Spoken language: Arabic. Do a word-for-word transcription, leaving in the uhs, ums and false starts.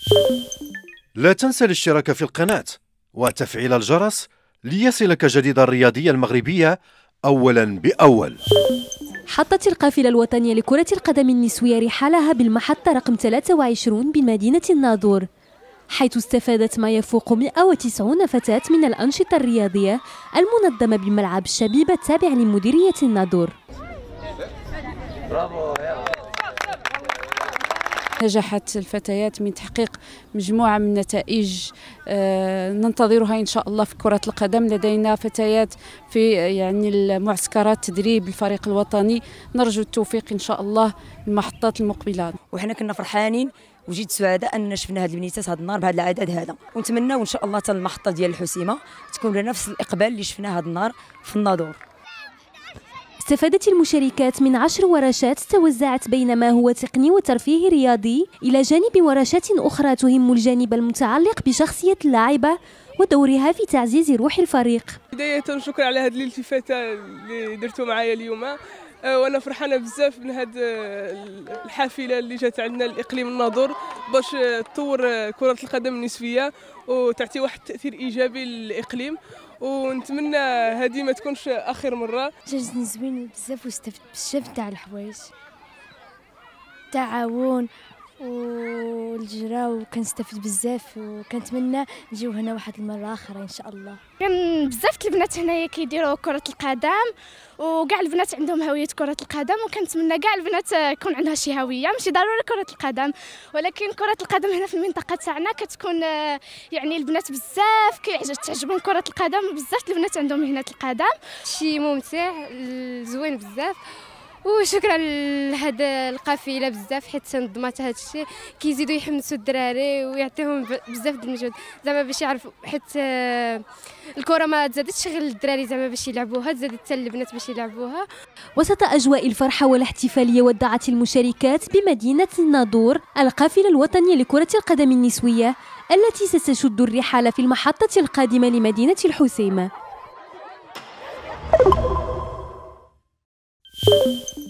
لا تنسى الاشتراك في القناة وتفعيل الجرس ليصلك جديد الرياضية المغربية أولا بأول. حطت القافلة الوطنية لكرة القدم النسوية رحالها بالمحطة رقم ثلاثة وعشرين بمدينة الناظور، حيث استفادت ما يفوق مئة وتسعين فتاة من الأنشطة الرياضية المنظمة بملعب الشبيبة التابع لمديرية الناظور. نجحت الفتيات من تحقيق مجموعة من النتائج ننتظرها إن شاء الله في كرة القدم. لدينا فتيات في يعني المعسكرات تدريب الفريق الوطني، نرجو التوفيق إن شاء الله المحطات المقبلة. وحنا كنا فرحانين وجيت سعداء أن شفنا هاد البنيتات هذا النهار بهذا العدد هذا، ونتمناو إن شاء الله حتى المحطة ديال الحسيمة تكون لنا نفس الإقبال اللي شفناه هذا النهار في الناظور. استفادت المشاركات من عشر ورشات توزعت بين ما هو تقني وترفيهي رياضي، إلى جانب ورشات أخرى تهم الجانب المتعلق بشخصية اللاعبة ودورها في تعزيز روح الفريق. بداية شكرا على هذه الالتفاتة اللي درتوا معايا اليوم، وانا فرحانه بزاف من هذه الحافله اللي جات عندنا الاقليم الناظور باش تطور كره القدم النسويه وتعطي واحد التاثير ايجابي للاقليم، ونتمنى هذه ما تكونش اخر مره. جازني زوين بزاف واستفدت بزاف تاع الحوايج، تعاون والجرا، وكنستافد بزاف وكنتمنى نجيو هنا واحد المره اخرى ان شاء الله. كان بزاف البنات هنايا كيديروا كره القدم، وكاع البنات عندهم هويه كره القدم، وكنتمنى كاع البنات يكون عندها شي هويه، ماشي ضروري كره القدم، ولكن كره القدم هنا في المنطقه تاعنا كتكون يعني البنات بزاف كيعجب تعجبهم كره القدم، وبزاف البنات عندهم مهنه القدم. شي ممتع زوين بزاف، وشكرا لهذا القافله بزاف حيت نظمات هذا الشيء، كيزيدوا يحمسوا الدراري ويعطيهم بزاف د المجهود زعما باش يعرفوا، حيت الكره ما تزادتش غير الدراري زعما باش يلعبوها، تزادت حتى البنات باش يلعبوها. وسط اجواء الفرحه والاحتفاليه ودعت المشاركات بمدينه الناظور القافله الوطنيه لكره القدم النسويه التي ستشد الرحال في المحطه القادمه لمدينه الحسيمه.